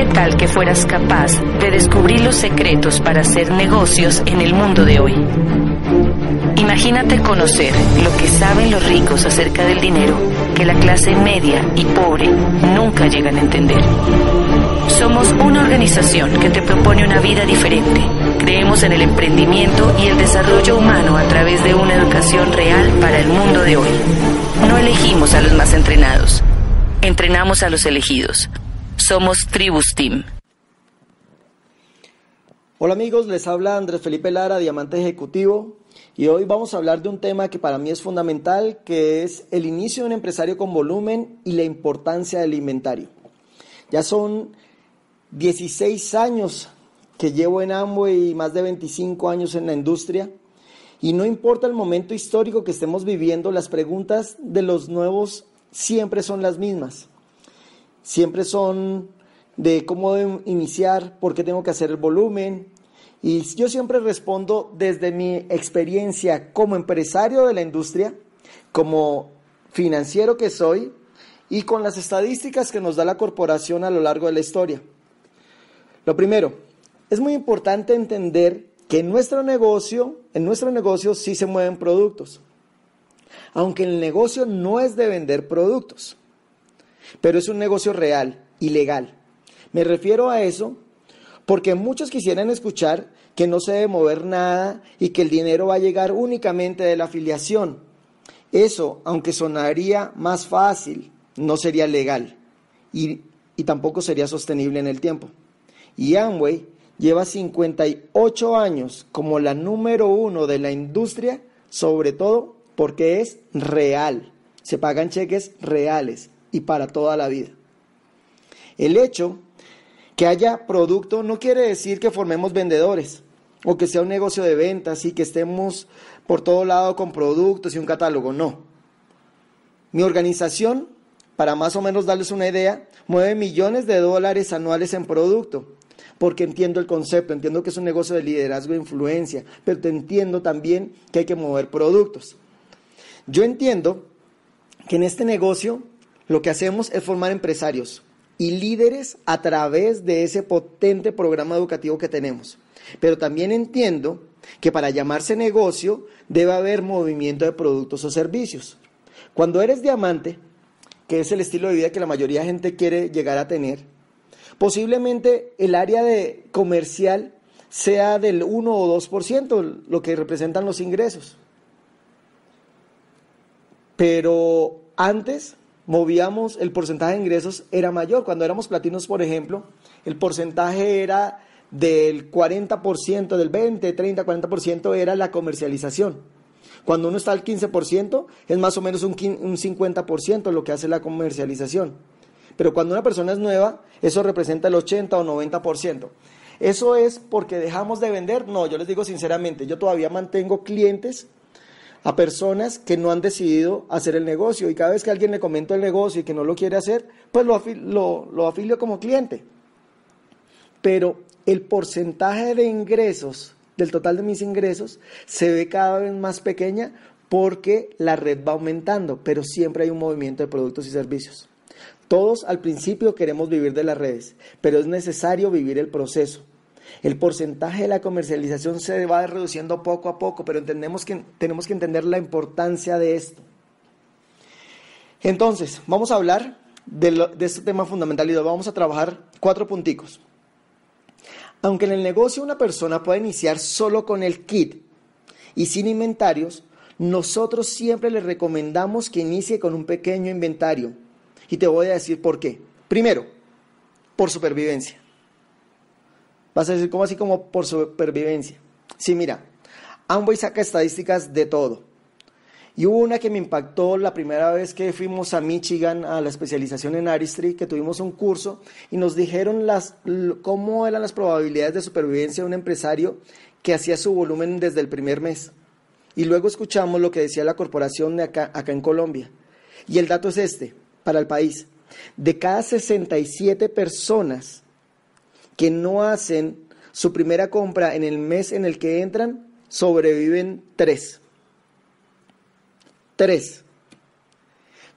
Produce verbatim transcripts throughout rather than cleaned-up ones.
¿Qué tal que fueras capaz de descubrir los secretos para hacer negocios en el mundo de hoy? Imagínate conocer lo que saben los ricos acerca del dinero que la clase media y pobre nunca llegan a entender. Somos una organización que te propone una vida diferente. Creemos en el emprendimiento y el desarrollo humano a través de una educación real para el mundo de hoy. No elegimos a los más entrenados, entrenamos a los elegidos. Somos Tribus Team. Hola amigos, les habla Andrés Felipe Lara, Diamante Ejecutivo, y hoy vamos a hablar de un tema que para mí es fundamental, que es el inicio de un empresario con volumen y la importancia del inventario. Ya son dieciséis años que llevo en Amway y más de veinticinco años en la industria, y no importa el momento histórico que estemos viviendo, las preguntas de los nuevos siempre son las mismas. Siempre son de cómo debo iniciar, por qué tengo que hacer el volumen. Y yo siempre respondo desde mi experiencia como empresario de la industria, como financiero que soy y con las estadísticas que nos da la corporación a lo largo de la historia. Lo primero, es muy importante entender que en nuestro negocio, en nuestro negocio sí se mueven productos, aunque el negocio no es de vender productos. Pero es un negocio real y legal. Me refiero a eso porque muchos quisieran escuchar que no se debe mover nada y que el dinero va a llegar únicamente de la afiliación. Eso, aunque sonaría más fácil, no sería legal y, y tampoco sería sostenible en el tiempo. Y Amway lleva cincuenta y ocho años como la número uno de la industria, sobre todo porque es real. Se pagan cheques reales y para toda la vida. El hecho que haya producto no quiere decir que formemos vendedores o que sea un negocio de ventas y que estemos por todo lado con productos y un catálogo, no. Mi organización, para más o menos darles una idea, mueve millones de dólares anuales en producto, porque entiendo el concepto, entiendo que es un negocio de liderazgo e influencia, pero te entiendo también que hay que mover productos. Yo entiendo que en este negocio lo que hacemos es formar empresarios y líderes a través de ese potente programa educativo que tenemos. Pero también entiendo que para llamarse negocio debe haber movimiento de productos o servicios. Cuando eres diamante, que es el estilo de vida que la mayoría de gente quiere llegar a tener, posiblemente el área de comercial sea del uno o dos por ciento, lo que representan los ingresos. Pero antes movíamos, el porcentaje de ingresos era mayor. Cuando éramos platinos, por ejemplo, el porcentaje era del cuarenta por ciento, del veinte, treinta, cuarenta por ciento era la comercialización. Cuando uno está al quince por ciento, es más o menos un, un cincuenta por ciento lo que hace la comercialización. Pero cuando una persona es nueva, eso representa el ochenta o noventa por ciento. ¿Eso es porque dejamos de vender? No, yo les digo sinceramente, yo todavía mantengo clientes a personas que no han decidido hacer el negocio, y cada vez que alguien le comento el negocio y que no lo quiere hacer, pues lo, afil- lo, lo afilio como cliente. Pero el porcentaje de ingresos, del total de mis ingresos, se ve cada vez más pequeña porque la red va aumentando, pero siempre hay un movimiento de productos y servicios. Todos al principio queremos vivir de las redes, pero es necesario vivir el proceso. El porcentaje de la comercialización se va reduciendo poco a poco, pero entendemos que, tenemos que entender la importancia de esto. Entonces, vamos a hablar de, lo, de este tema fundamental y lo vamos a trabajar cuatro punticos. Aunque en el negocio una persona puede iniciar solo con el kit y sin inventarios, nosotros siempre le recomendamos que inicie con un pequeño inventario. Y te voy a decir por qué. Primero, por supervivencia. Vas a decir, ¿cómo así como por supervivencia? Sí, mira, Amway saca estadísticas de todo. Y hubo una que me impactó la primera vez que fuimos a Michigan a la especialización en Artistry, que tuvimos un curso y nos dijeron las, cómo eran las probabilidades de supervivencia de un empresario que hacía su volumen desde el primer mes. Y luego escuchamos lo que decía la corporación de acá, acá en Colombia. Y el dato es este, para el país. De cada sesenta y siete personas que no hacen su primera compra en el mes en el que entran, sobreviven tres. Tres.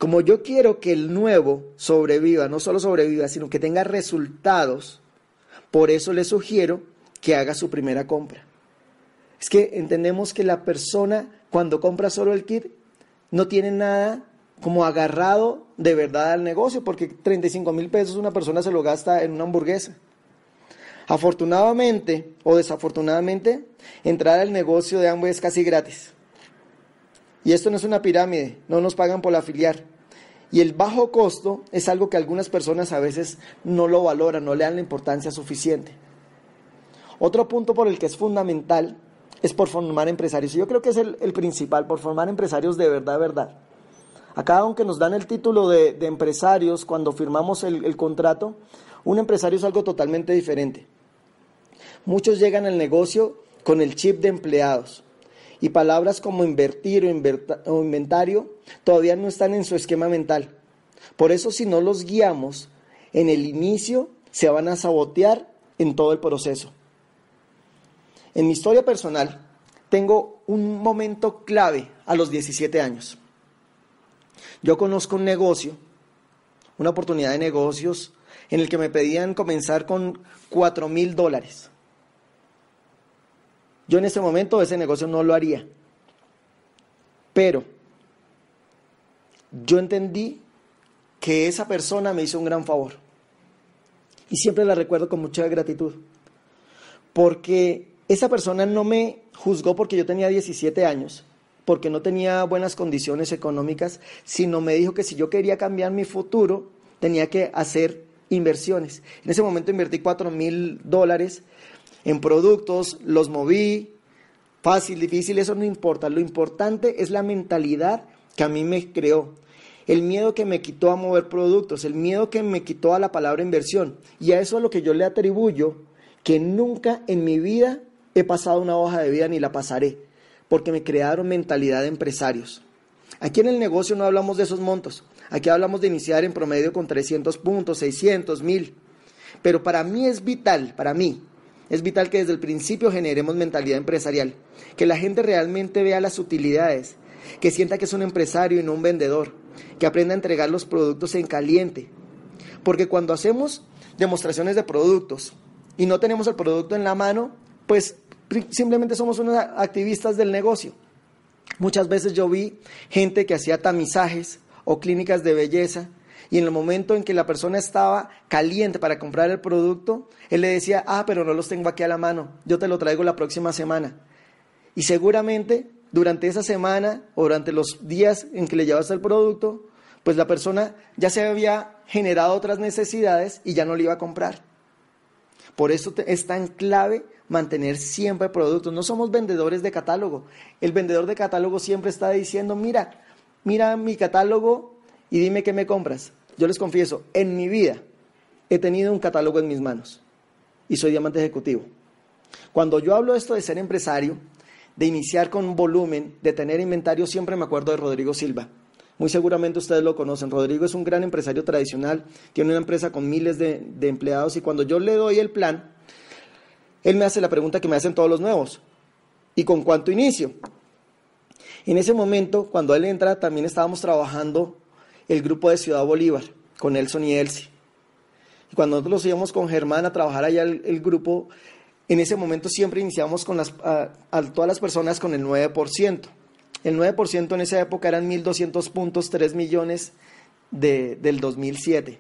Como yo quiero que el nuevo sobreviva, no solo sobreviva, sino que tenga resultados, por eso le sugiero que haga su primera compra. Es que entendemos que la persona cuando compra solo el kit no tiene nada como agarrado de verdad al negocio, porque treinta y cinco mil pesos una persona se lo gasta en una hamburguesa. Afortunadamente o desafortunadamente, entrar al negocio de Amway es casi gratis. Y esto no es una pirámide, no nos pagan por afiliar. Y el bajo costo es algo que algunas personas a veces no lo valoran, no le dan la importancia suficiente. Otro punto por el que es fundamental es por formar empresarios. Y yo creo que es el, el principal, por formar empresarios de verdad, verdad. Acá, aunque nos dan el título de, de empresarios cuando firmamos el, el contrato, un empresario es algo totalmente diferente. Muchos llegan al negocio con el chip de empleados y palabras como invertir o, inverta, o inventario todavía no están en su esquema mental. Por eso, si no los guiamos en el inicio, se van a sabotear en todo el proceso. En mi historia personal, tengo un momento clave a los diecisiete años. Yo conozco un negocio, una oportunidad de negocios, en el que me pedían comenzar con cuatro mil dólares. Yo en ese momento ese negocio no lo haría. Pero yo entendí que esa persona me hizo un gran favor. Y siempre la recuerdo con mucha gratitud. Porque esa persona no me juzgó porque yo tenía diecisiete años, porque no tenía buenas condiciones económicas, sino me dijo que si yo quería cambiar mi futuro, tenía que hacer inversiones. En ese momento invertí cuatro mil dólares en productos, los moví, fácil, difícil, eso no importa. Lo importante es la mentalidad que a mí me creó, el miedo que me quitó a mover productos, el miedo que me quitó a la palabra inversión. Y a eso es lo que yo le atribuyo, que nunca en mi vida he pasado una hoja de vida ni la pasaré, porque me crearon mentalidad de empresarios. Aquí en el negocio no hablamos de esos montos, aquí hablamos de iniciar en promedio con trescientos puntos, seiscientos, mil, pero para mí es vital, para mí, es vital que desde el principio generemos mentalidad empresarial, que la gente realmente vea las utilidades, que sienta que es un empresario y no un vendedor, que aprenda a entregar los productos en caliente, porque cuando hacemos demostraciones de productos y no tenemos el producto en la mano, pues simplemente somos unos activistas del negocio. Muchas veces yo vi gente que hacía tamizajes o clínicas de belleza y en el momento en que la persona estaba caliente para comprar el producto, él le decía, ah, pero no los tengo aquí a la mano, yo te lo traigo la próxima semana. Y seguramente durante esa semana o durante los días en que le llevaste el producto, pues la persona ya se había generado otras necesidades y ya no le iba a comprar. Por eso es tan clave mantener siempre productos. No somos vendedores de catálogo. El vendedor de catálogo siempre está diciendo, mira, mira mi catálogo y dime qué me compras. Yo les confieso, en mi vida he tenido un catálogo en mis manos y soy diamante ejecutivo. Cuando yo hablo esto de ser empresario, de iniciar con volumen, de tener inventario, siempre me acuerdo de Rodrigo Silva. Muy seguramente ustedes lo conocen. Rodrigo es un gran empresario tradicional, tiene una empresa con miles de, de empleados y cuando yo le doy el plan, él me hace la pregunta que me hacen todos los nuevos, ¿y con cuánto inicio? En ese momento, cuando él entra, también estábamos trabajando el grupo de Ciudad Bolívar, con Nelson y Elsie. Y cuando nosotros íbamos con Germán a trabajar allá el, el grupo, en ese momento siempre iniciamos con las, a, a todas las personas con el nueve por ciento. El nueve por ciento en esa época eran mil doscientos puntos, tres millones de, del dos mil siete.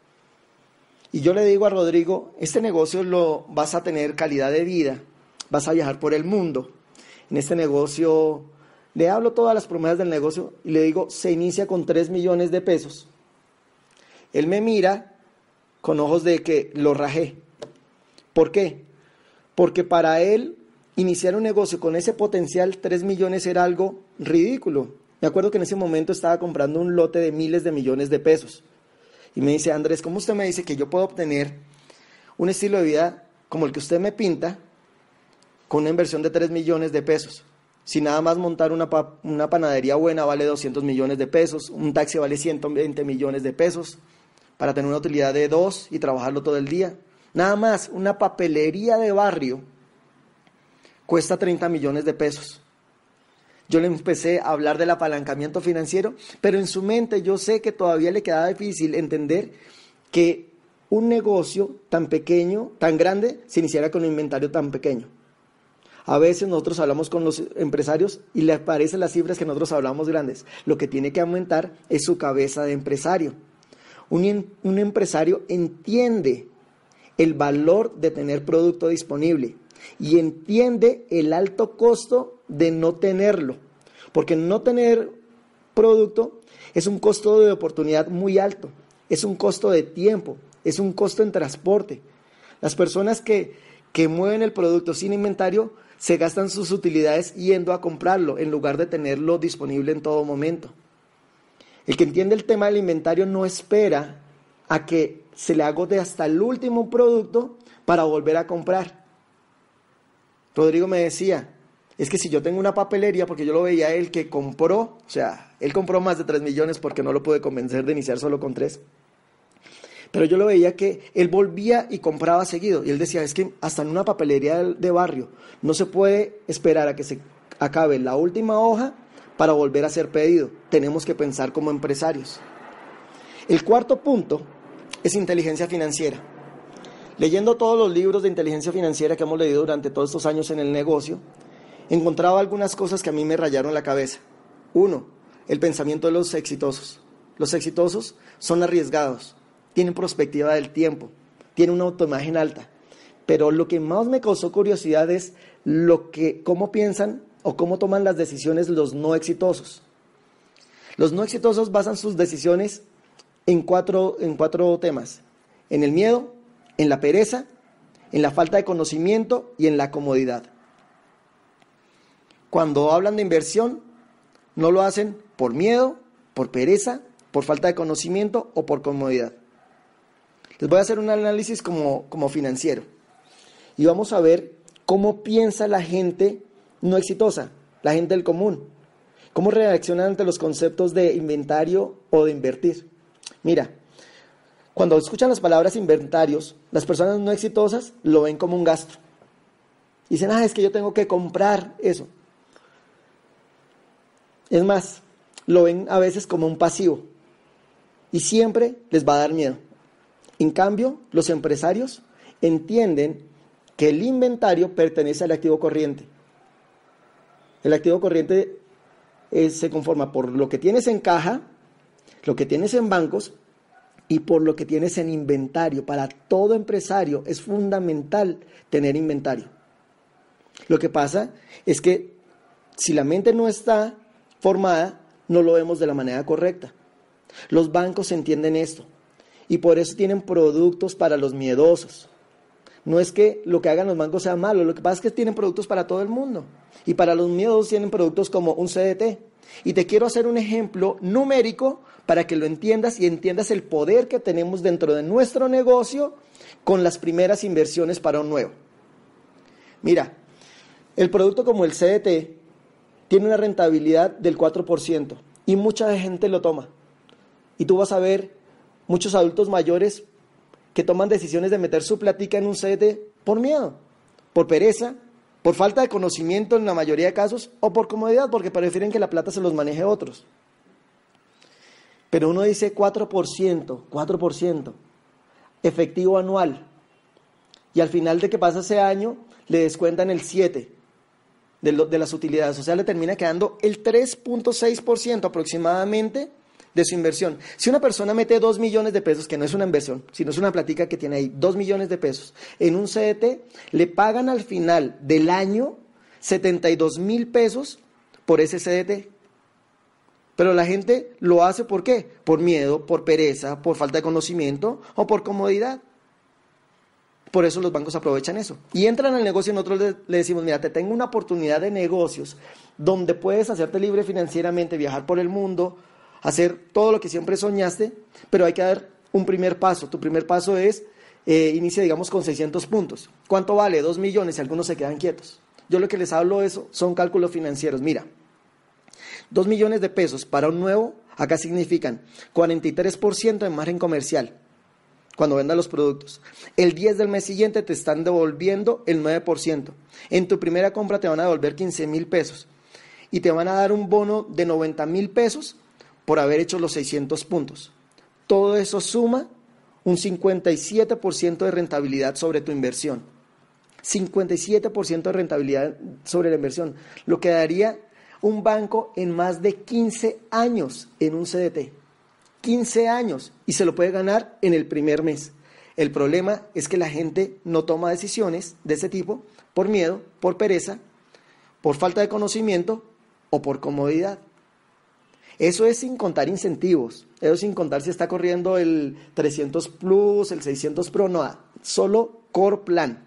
Y yo le digo a Rodrigo, este negocio lo vas a tener calidad de vida, vas a viajar por el mundo. En este negocio, le hablo todas las promesas del negocio y le digo, se inicia con tres millones de pesos. Él me mira con ojos de que lo rajé. ¿Por qué? Porque para él iniciar un negocio con ese potencial, tres millones era algo ridículo. Me acuerdo que en ese momento estaba comprando un lote de miles de millones de pesos. Y me dice, Andrés, ¿cómo usted me dice que yo puedo obtener un estilo de vida como el que usted me pinta con una inversión de tres millones de pesos? Si nada más montar una, pa- una panadería buena vale doscientos millones de pesos, un taxi vale ciento veinte millones de pesos, para tener una utilidad de dos y trabajarlo todo el día. Nada más, una papelería de barrio cuesta treinta millones de pesos. Yo le empecé a hablar del apalancamiento financiero, pero en su mente yo sé que todavía le quedaba difícil entender que un negocio tan pequeño, tan grande, se iniciara con un inventario tan pequeño. A veces nosotros hablamos con los empresarios y les parecen las cifras que nosotros hablamos grandes. Lo que tiene que aumentar es su cabeza de empresario. Un, un empresario entiende el valor de tener producto disponible y entiende el alto costo de no tenerlo, porque no tener producto es un costo de oportunidad muy alto, es un costo de tiempo, es un costo en transporte. Las personas que, que mueven el producto sin inventario se gastan sus utilidades yendo a comprarlo en lugar de tenerlo disponible en todo momento. El que entiende el tema del inventario no espera a que se le agote hasta el último producto para volver a comprar. Rodrigo me decía, es que si yo tengo una papelería, porque yo lo veía él que compró, o sea, él compró más de tres millones porque no lo pude convencer de iniciar solo con tres. Pero yo lo veía que él volvía y compraba seguido. Y él decía, es que hasta en una papelería de, de barrio no se puede esperar a que se acabe la última hoja para volver a hacer pedido. Tenemos que pensar como empresarios. El cuarto punto es inteligencia financiera. Leyendo todos los libros de inteligencia financiera que hemos leído durante todos estos años en el negocio, encontraba algunas cosas que a mí me rayaron la cabeza. Uno, el pensamiento de los exitosos. Los exitosos son arriesgados, tienen perspectiva del tiempo, tienen una autoimagen alta. Pero lo que más me causó curiosidad es lo que, cómo piensan o cómo toman las decisiones los no exitosos. Los no exitosos basan sus decisiones en cuatro, en cuatro temas: en el miedo, en la pereza, en la falta de conocimiento y en la comodidad. Cuando hablan de inversión, no lo hacen por miedo, por pereza, por falta de conocimiento o por comodidad. Les voy a hacer un análisis como, como financiero y vamos a ver cómo piensa la gente no exitosa, la gente del común, cómo reaccionan ante los conceptos de inventario o de invertir. Mira, cuando escuchan las palabras inventarios, las personas no exitosas lo ven como un gasto. Dicen, ah, es que yo tengo que comprar eso. Es más, lo ven a veces como un pasivo y siempre les va a dar miedo. En cambio, los empresarios entienden que el inventario pertenece al activo corriente. El activo corriente es, se conforma por lo que tienes en caja, lo que tienes en bancos y por lo que tienes en inventario. Para todo empresario es fundamental tener inventario. Lo que pasa es que si la mente no está formada, no lo vemos de la manera correcta. Los bancos entienden esto y por eso tienen productos para los miedosos. No es que lo que hagan los bancos sea malo, lo que pasa es que tienen productos para todo el mundo. Y para los miedosos tienen productos como un C D T. Y te quiero hacer un ejemplo numérico para que lo entiendas y entiendas el poder que tenemos dentro de nuestro negocio con las primeras inversiones para un nuevo. Mira, el producto como el C D T tiene una rentabilidad del cuatro por ciento y mucha gente lo toma. Y tú vas a ver muchos adultos mayores que toman decisiones de meter su platica en un C D T por miedo, por pereza, por falta de conocimiento en la mayoría de casos o por comodidad, porque prefieren que la plata se los maneje otros. Pero uno dice cuatro por ciento, cuatro por ciento efectivo anual y al final de que pasa ese año le descuentan el siete por ciento de, lo, de las utilidades, o sea, le termina quedando el tres punto seis por ciento aproximadamente de su inversión. Si una persona mete dos millones de pesos, que no es una inversión, sino es una platica que tiene ahí, dos millones de pesos, en un C D T, le pagan al final del año setenta y dos mil pesos por ese C D T. Pero la gente lo hace ¿por qué? Por miedo, por pereza, por falta de conocimiento o por comodidad. Por eso los bancos aprovechan eso. Y entran al negocio y nosotros le, le decimos, mira, te tengo una oportunidad de negocios donde puedes hacerte libre financieramente, viajar por el mundo, hacer todo lo que siempre soñaste, pero hay que dar un primer paso. Tu primer paso es, eh, inicia digamos con seiscientos puntos. ¿Cuánto vale? dos millones y algunos se quedan quietos. Yo lo que les hablo de eso son cálculos financieros. Mira, dos millones de pesos para un nuevo, acá significan cuarenta y tres por ciento de margen comercial cuando vendas los productos. El diez del mes siguiente te están devolviendo el nueve por ciento. En tu primera compra te van a devolver quince mil pesos. y te van a dar un bono de noventa mil pesos por haber hecho los seiscientos puntos. Todo eso suma un cincuenta y siete por ciento de rentabilidad sobre tu inversión. cincuenta y siete por ciento de rentabilidad sobre la inversión, lo que daría un banco en más de quince años en un C D T. quince años, y se lo puede ganar en el primer mes. El problema es que la gente no toma decisiones de ese tipo por miedo, por pereza, por falta de conocimiento o por comodidad. Eso es sin contar incentivos, eso es sin contar si está corriendo el trescientos Plus, el seiscientos Pro, no, solo Core Plan.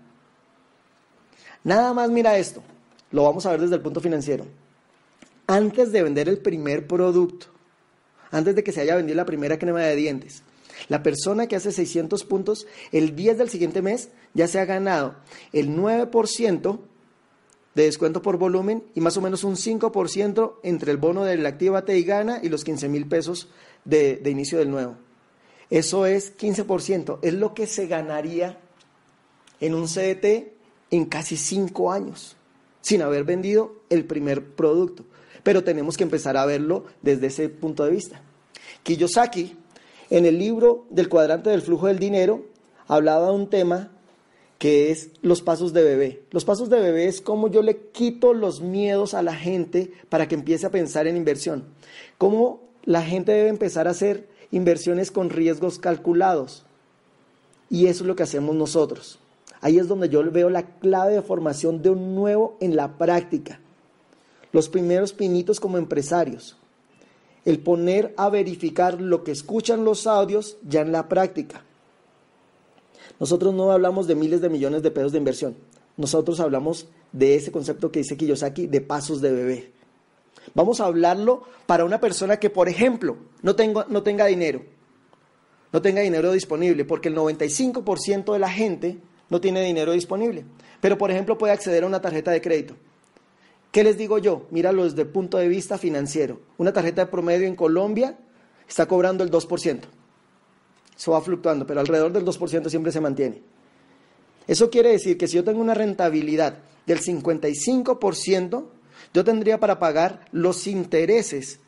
Nada más mira esto, lo vamos a ver desde el punto financiero. Antes de vender el primer producto, antes de que se haya vendido la primera crema de dientes, la persona que hace seiscientos puntos, el diez del siguiente mes ya se ha ganado el nueve por ciento de descuento por volumen y más o menos un cinco por ciento entre el bono del Actívate y Gana y los quince mil pesos de, de inicio del nuevo. Eso es quince por ciento, es lo que se ganaría en un C D T en casi cinco años, sin haber vendido el primer producto. Pero tenemos que empezar a verlo desde ese punto de vista. Kiyosaki, en el libro del cuadrante del flujo del dinero, hablaba de un tema que es los pasos de bebé. Los pasos de bebé es cómo yo le quito los miedos a la gente para que empiece a pensar en inversión. Cómo la gente debe empezar a hacer inversiones con riesgos calculados. Y eso es lo que hacemos nosotros. Ahí es donde yo veo la clave de formación de un nuevo en la práctica. Los primeros pinitos como empresarios. El poner a verificar lo que escuchan los audios ya en la práctica. Nosotros no hablamos de miles de millones de pesos de inversión. Nosotros hablamos de ese concepto que dice Kiyosaki de pasos de bebé. Vamos a hablarlo para una persona que, por ejemplo, no, tengo, no tenga dinero. No tenga dinero disponible, porque el noventa y cinco por ciento de la gente no tiene dinero disponible. Pero, por ejemplo, puede acceder a una tarjeta de crédito. ¿Qué les digo yo? Míralo desde el punto de vista financiero. Una tarjeta de promedio en Colombia está cobrando el dos por ciento. Eso va fluctuando, pero alrededor del dos por ciento siempre se mantiene. Eso quiere decir que si yo tengo una rentabilidad del cincuenta y cinco por ciento, yo tendría para pagar los intereses